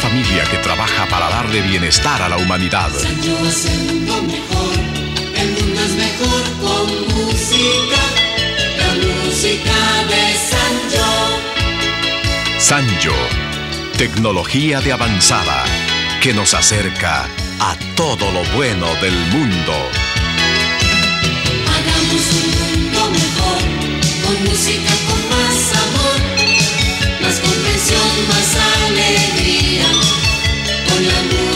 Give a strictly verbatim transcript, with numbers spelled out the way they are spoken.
familia que trabaja para darle bienestar a la humanidad. Sanyo hace el mundo mejor, el mundo es mejor con música, la música de Sanyo. Sanyo, tecnología de avanzada que nos acerca a todo lo bueno del mundo. Hagamos un mundo mejor, con música, con más amor, más comprensión, más alegría, con la música.